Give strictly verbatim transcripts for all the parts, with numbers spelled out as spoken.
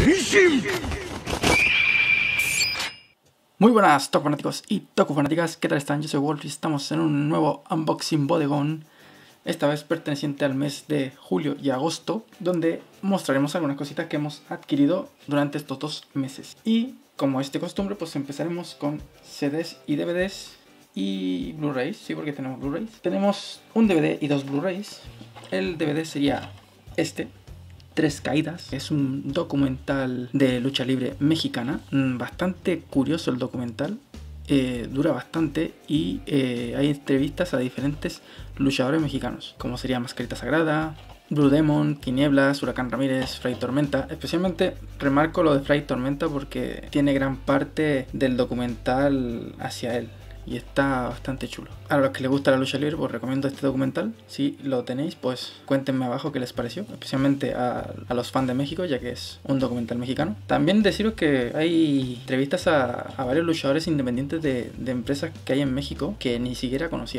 Muy buenas Toku fanáticos y Toku fanáticas, ¿qué tal están? Yo soy Wolf y estamos en un nuevo unboxing bodegón, esta vez perteneciente al mes de julio y agosto, donde mostraremos algunas cositas que hemos adquirido durante estos dos meses. Y como es de costumbre, pues empezaremos con C Ds y D V Ds y Blu-rays, sí, porque tenemos Blu-rays. Tenemos un D V D y dos Blu-rays. El D V D sería este, Tres Caídas. Es un documental de lucha libre mexicana. Bastante curioso el documental. Eh, dura bastante y eh, hay entrevistas a diferentes luchadores mexicanos, como sería Mascarita Sagrada, Blue Demon, Tinieblas, Huracán Ramírez, Fray Tormenta. Especialmente remarco lo de Fray Tormenta porque tiene gran parte del documental hacia él y está bastante chulo. A los que les gusta la lucha libre, pues recomiendo este documental. Si lo tenéis, pues cuéntenme abajo qué les pareció, especialmente a, a los fans de México, ya que es un documental mexicano. También deciros que hay entrevistas a, a varios luchadores independientes de, de empresas que hay en México que ni siquiera conocía.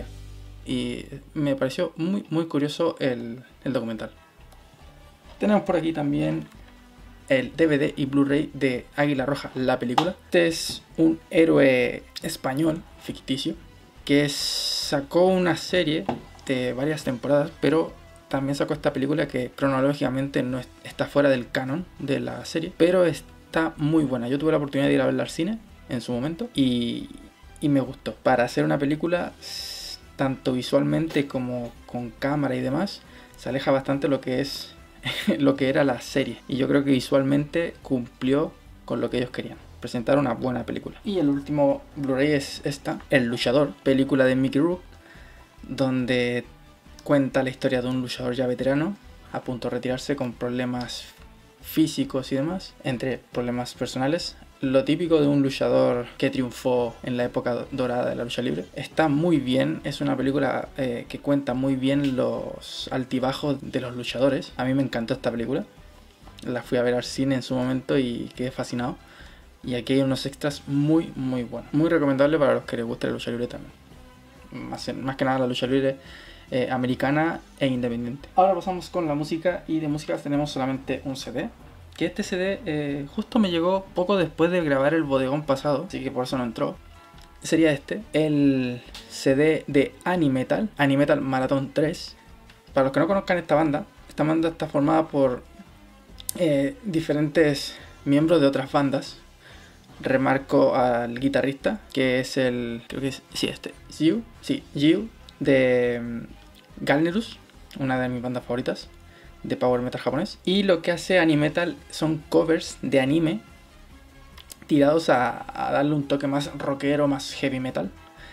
Y me pareció muy, muy curioso el, el documental. Tenemos por aquí también el D V D y Blu-ray de Águila Roja, la película. Este es un héroe español ficticio que es, sacó una serie de varias temporadas, pero también sacó esta película que cronológicamente no es, está fuera del canon de la serie, pero está muy buena. Yo tuve la oportunidad de ir a verla al cine en su momento y, y me gustó. Para hacer una película, tanto visualmente como con cámara y demás, se aleja bastante lo que es lo que era la serie, y yo creo que visualmente cumplió con lo que ellos querían, presentar una buena película. Y el último Blu-ray es esta, El Luchador, película de Mickey Rourke, donde cuenta la historia de un luchador ya veterano a punto de retirarse con problemas físicos y demás, entre problemas personales. Lo típico de un luchador que triunfó en la época dorada de la lucha libre. Está muy bien, es una película eh, que cuenta muy bien los altibajos de los luchadores. A mí me encantó esta película. La fui a ver al cine en su momento y quedé fascinado. Y aquí hay unos extras muy, muy buenos. Muy recomendable para los que les guste la lucha libre también. Más, más que nada la lucha libre eh, americana e independiente. Ahora pasamos con la música, y de música tenemos solamente un C D. Que este C D eh, justo me llegó poco después de grabar el bodegón pasado, así que por eso no entró. Sería este, el C D de Animetal, Animetal Marathon tres. Para los que no conozcan esta banda, esta banda está formada por eh, diferentes miembros de otras bandas. Remarco al guitarrista, que es el, creo que es, sí, este, Giu, sí, Giu, de um, Galnerus, una de mis bandas favoritas de power metal japonés. Y lo que hace Animetal son covers de anime tirados a, a darle un toque más rockero, más heavy metal.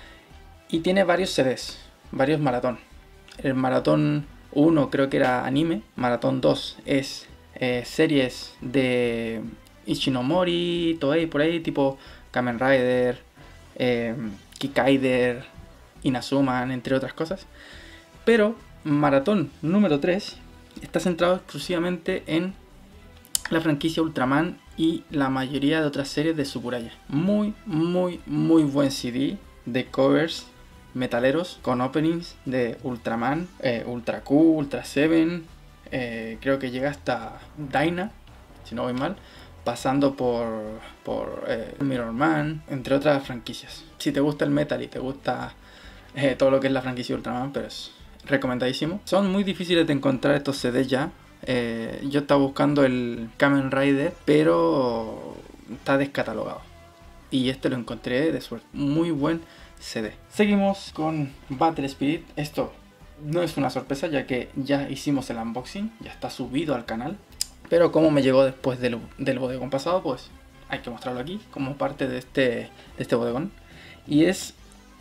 Y tiene varios C Ds, varios maratón. El maratón uno creo que era anime, maratón dos es eh, series de Ishinomori, Toei, por ahí, tipo Kamen Rider, eh, Kikaider, Inazuman, entre otras cosas. Pero maratón número tres está centrado exclusivamente en la franquicia Ultraman y la mayoría de otras series de Tsuburaya. Muy, muy, muy buen C D de covers metaleros con openings de Ultraman, eh, Ultra Q, Ultra seven, eh, creo que llega hasta Dyna, si no voy mal, pasando por, por eh, Mirror Man, entre otras franquicias. Si te gusta el metal y te gusta eh, todo lo que es la franquicia Ultraman, pero es recomendadísimo. Son muy difíciles de encontrar estos C Ds ya. Eh, yo estaba buscando el Kamen Rider, pero está descatalogado. Y este lo encontré de suerte. Muy buen C D. Seguimos con Battle Spirit. Esto no es una sorpresa, ya que ya hicimos el unboxing. Ya está subido al canal. Pero como me llegó después del, del bodegón pasado, pues hay que mostrarlo aquí como parte de este, de este bodegón. Y es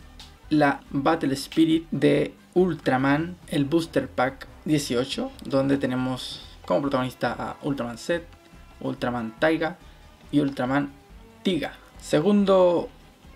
la Battle Spirit de Ultraman, el Booster Pack dieciocho, donde tenemos como protagonista a Ultraman Z, Ultraman Taiga y Ultraman Tiga. Segundo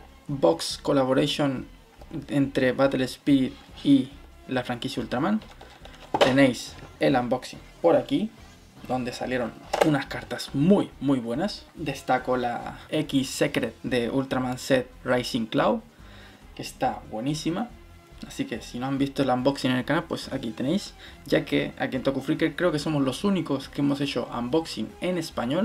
box collaboration entre Battle Spirit y la franquicia Ultraman. Tenéis el unboxing por aquí, donde salieron unas cartas muy muy buenas. Destaco la X Secret de Ultraman Z Rising Cloud, que está buenísima. Así que si no han visto el unboxing en el canal, pues aquí tenéis, ya que aquí en Toku Freaker creo que somos los únicos que hemos hecho unboxing en español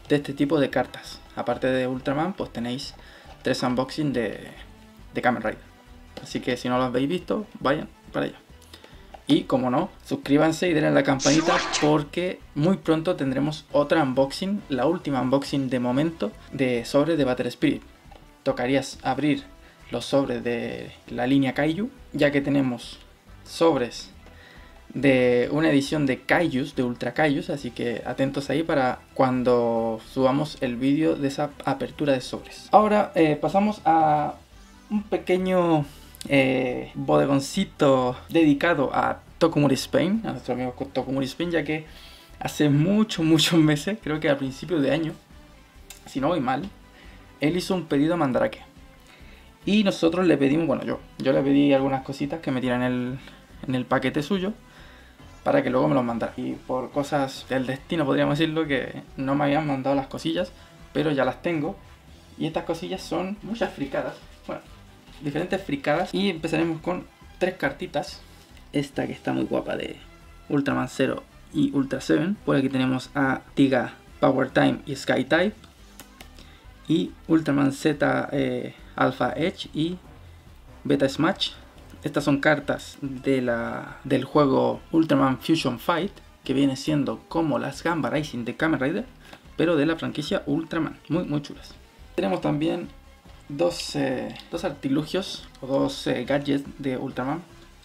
de este tipo de cartas. Aparte de Ultraman, pues tenéis tres unboxing de, de Kamen Rider. Así que si no lo habéis visto, vayan para allá. Y como no, suscríbanse y denle a la campanita porque muy pronto tendremos otra unboxing, la última unboxing de momento de sobres de Battle Spirit. Tocarías abrir los sobres de la línea Kaiju, ya que tenemos sobres de una edición de Kaijus, de Ultra Kaijus, así que atentos ahí para cuando subamos el vídeo de esa apertura de sobres. Ahora eh, pasamos a un pequeño eh, bodegoncito dedicado a Tokumuri Spain, a nuestro amigo Tokumuri Spain, ya que hace muchos, muchos meses, creo que a principios de año, si no voy mal, él hizo un pedido a Mandarake. Y nosotros le pedimos, bueno, yo, yo le pedí algunas cositas que metiera en el, en el paquete suyo, para que luego me los mandara. Y por cosas del destino, podríamos decirlo, que no me habían mandado las cosillas, pero ya las tengo. Y estas cosillas son muchas fricadas, bueno, diferentes fricadas. Y empezaremos con tres cartitas. Esta que está muy guapa de Ultraman Zero y Ultra seven. Por aquí tenemos a Tiga, Power Time y Sky Type. Y Ultraman Z, eh, Alpha Edge y Beta Smash. Estas son cartas de la, del juego Ultraman Fusion Fight, que viene siendo como las Gamba Rising de Kamen Rider, pero de la franquicia Ultraman. Muy, muy chulas. Tenemos también dos, eh, dos artilugios o dos eh, gadgets de Ultraman.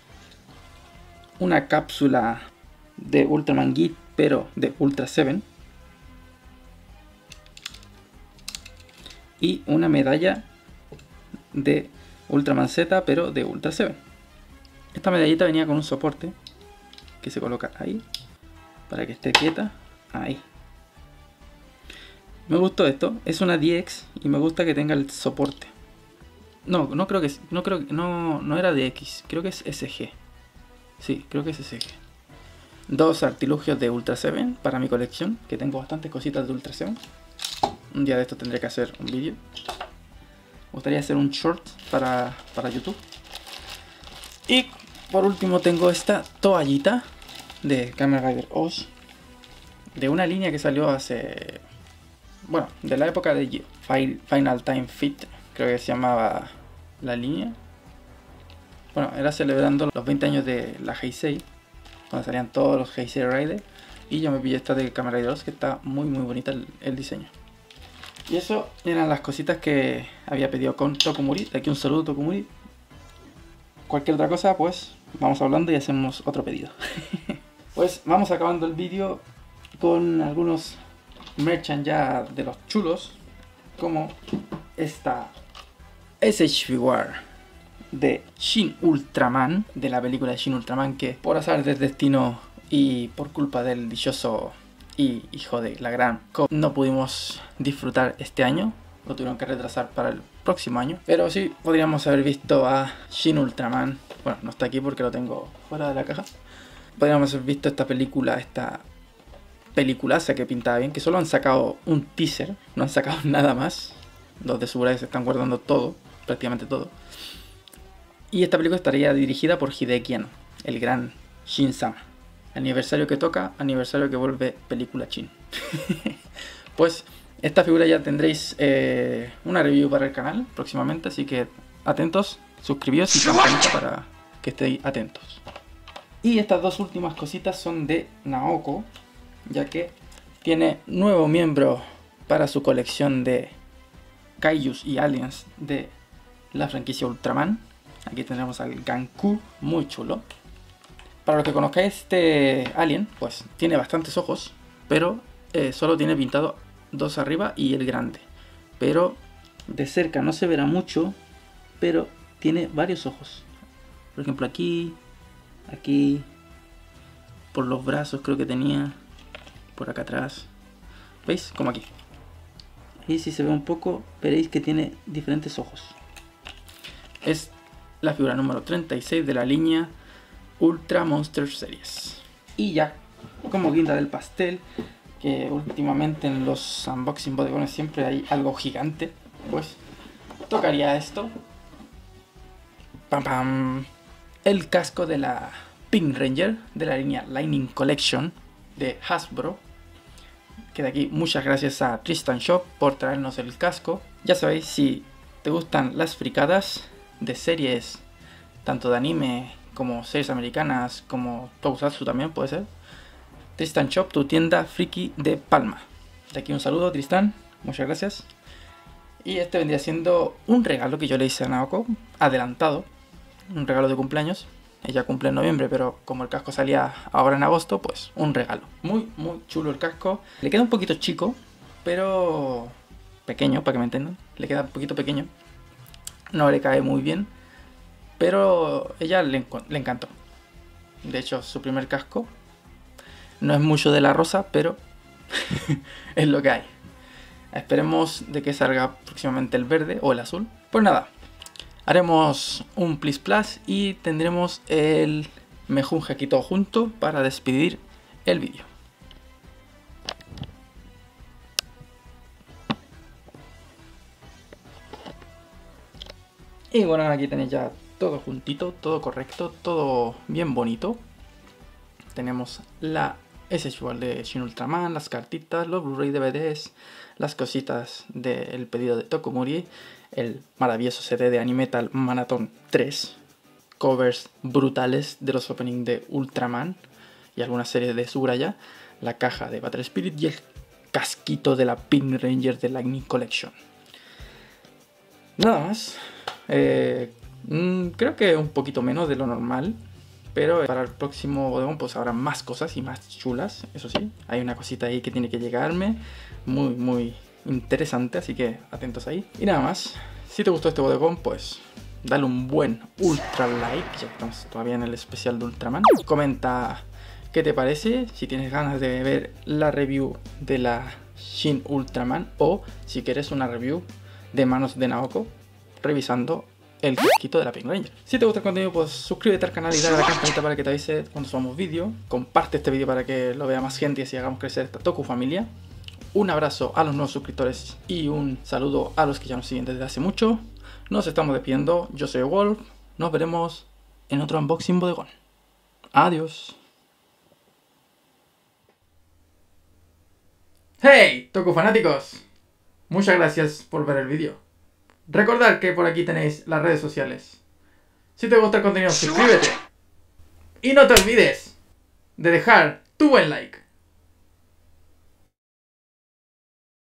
Una cápsula de Ultraman Git, pero de Ultra seven. Y una medalla de Ultraman Z, pero de Ultra seven. Esta medallita venía con un soporte que se coloca ahí para que esté quieta. Ahí. Me gustó esto. Es una D X y me gusta que tenga el soporte. No, no creo que no creo no no era D X. Creo que es S G. Sí, creo que es S G. Dos artilugios de Ultra seven para mi colección, que tengo bastantes cositas de Ultra seven. Un día de esto tendré que hacer un vídeo. Me gustaría hacer un short para, para YouTube. Y por último tengo esta toallita de Kamen Rider Osh, de una línea que salió hace, bueno, de la época de Final Time Fit, creo que se llamaba la línea. Bueno, era celebrando los veinte años de la Heisei, cuando salían todos los Heisei Rider, y yo me pillé esta de Kamen Rider Osh, que está muy muy bonita el, el diseño. Y eso eran las cositas que había pedido con Tokumuri. De aquí un saludo, Tokumuri. Cualquier otra cosa, pues vamos hablando y hacemos otro pedido. Pues vamos acabando el vídeo con algunos merchant ya de los chulos, como esta S H Figure de Shin Ultraman, de la película de Shin Ultraman, que por azar del destino y por culpa del dichoso y hijo de la gran Co no pudimos disfrutar este año. Lo tuvieron que retrasar para el próximo año. Pero sí, podríamos haber visto a Shin Ultraman. Bueno, no está aquí porque lo tengo fuera de la caja. Podríamos haber visto esta película, esta peliculaza que pintaba bien, que solo han sacado un teaser, no han sacado nada más. Los de Suburaya se están guardando todo, prácticamente todo. Y esta película estaría dirigida por Hideki Anno, el gran Shin-sama. Aniversario que toca, aniversario que vuelve película Shin. Pues esta figura ya tendréis eh, una review para el canal próximamente, así que atentos, suscribíos y campanita para que estéis atentos. Y estas dos últimas cositas son de Naoko, ya que tiene nuevo miembro para su colección de Kaijus y Aliens de la franquicia Ultraman. Aquí tenemos al Ganku, muy chulo. Para los que conozcáis este alien, pues tiene bastantes ojos, pero eh, solo tiene pintado dos arriba y el grande. Pero de cerca no se verá mucho, pero tiene varios ojos. Por ejemplo aquí, aquí, por los brazos creo que tenía, por acá atrás. ¿Veis? Como aquí. Y si se ve un poco, veréis que tiene diferentes ojos. Es la figura número treinta y seis de la línea Ultra Monster Series. Y ya, como guinda del pastel, que últimamente en los unboxing bodegones siempre hay algo gigante, pues tocaría esto. Pam pam. El casco de la Pink Ranger de la línea Lightning Collection de Hasbro. que de aquí muchas gracias a Tristan Shop por traernos el casco. Ya sabéis, si te gustan las fricadas de series, tanto de anime como series americanas, como Tokusatsu también puede ser, Tristan Shop, tu tienda friki de Palma. De aquí un saludo, Tristan, muchas gracias. Y este vendría siendo un regalo que yo le hice a Naoko, adelantado, un regalo de cumpleaños. Ella cumple en noviembre, pero como el casco salía ahora en agosto, pues un regalo. Muy, muy chulo el casco. Le queda un poquito chico, pero pequeño, para que me entiendan. Le queda un poquito pequeño. No le cae muy bien, pero ella le, le encantó. De hecho, su primer casco no es mucho de la rosa, pero es lo que hay. Esperemos de que salga próximamente el verde o el azul. Pues nada, haremos un plis plas y tendremos el mejunje aquí todo junto para despedir el vídeo. Y bueno, aquí tenéis ya todo juntito, todo correcto, todo bien bonito. Tenemos la S H U de Shin Ultraman, las cartitas, los Blu-ray D V Ds, las cositas del pedido de Tokumori, el maravilloso C D de Animetal Marathon tres, covers brutales de los openings de Ultraman y algunas series de Suraya, la caja de Battle Spirit y el casquito de la Pink Ranger de Lightning Collection. Nada más. Eh, mmm, creo que un poquito menos de lo normal. Pero para el próximo bodegón pues habrá más cosas y más chulas, eso sí. Hay una cosita ahí que tiene que llegarme, muy muy interesante, así que atentos ahí. Y nada más, si te gustó este bodegón pues dale un buen ultra like, ya que estamos todavía en el especial de Ultraman. Comenta qué te parece, si tienes ganas de ver la review de la Shin Ultraman o si quieres una review de manos de Naoko revisando el casquito de la Pink Ranger. Si te gusta el contenido, pues suscríbete al canal y dale a la campanita para que te avise cuando subamos vídeo. Comparte este vídeo para que lo vea más gente y así hagamos crecer esta Toku familia. Un abrazo a los nuevos suscriptores y un saludo a los que ya nos siguen desde hace mucho. Nos estamos despidiendo. Yo soy Wolf. Nos veremos en otro unboxing bodegón. Adiós. ¡Hey, Toku fanáticos! Muchas gracias por ver el vídeo. Recordad que por aquí tenéis las redes sociales. Si te gusta el contenido, suscríbete. Y no te olvides de dejar tu buen like.